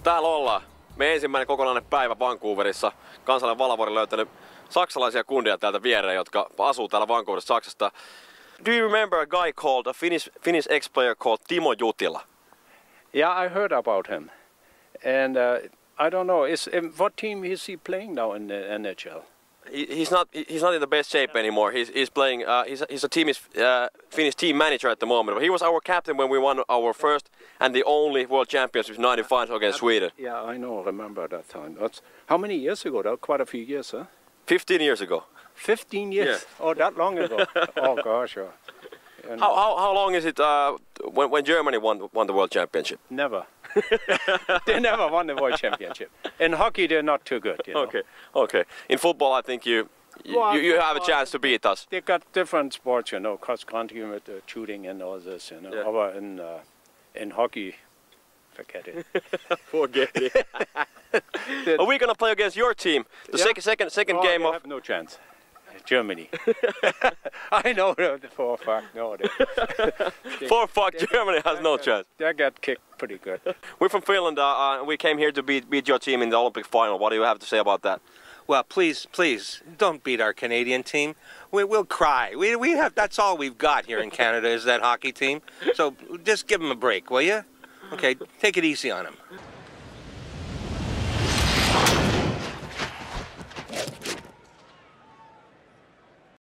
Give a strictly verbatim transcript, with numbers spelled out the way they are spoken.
Täällä ollaan. Me ensimmäinen kokonainen päivä Vancouverissa. Kansallinen Valvori löytänyt saksalaisia kundia täältä viereen, jotka asuu täällä Vancouverissa Saksasta. Do you remember a guy called, a Finnish, Finnish ex-player called Timo Jutila? Yeah, I heard about him. And uh, I don't know, is, um, what team is he playing now in the N H L? He, he's not. He's not in the best shape anymore. He's he's playing. Uh, he's he's a team is uh, Finnish team manager at the moment. But he was our captain when we won our first and the only World Championships ninety-five against Sweden. Yeah, I know. Remember that time. That's how many years ago? That quite a few years, huh? Fifteen years ago. Fifteen years. Yeah. Oh, that long ago. Oh gosh. Yeah. And How how how long is it uh, when when Germany won won the World Championship? never. They never won the World Championship. In hockey, they're not too good. You know? Okay, okay. In football, I think you you, Well, you have a chance to beat us. They got different sports, you know, cross country with the shooting and all this, you know. Yeah. Over in uh, in hockey, forget it. Forget it. Are we gonna play against your team? The Yeah. second second second Oh, game they of. have no chance. Germany. I know the for a fact. No, they, they, For fuck, Germany has no chance. They got kicked pretty good. We're from Finland. Uh, uh, we came here to beat beat your team in the Olympic final. What do you have to say about that? Well, please, please, don't beat our Canadian team. We, we'll cry. We, we have, that's all we've got here in Canada is that hockey team. So just give them a break, will you? Okay, take it easy on them.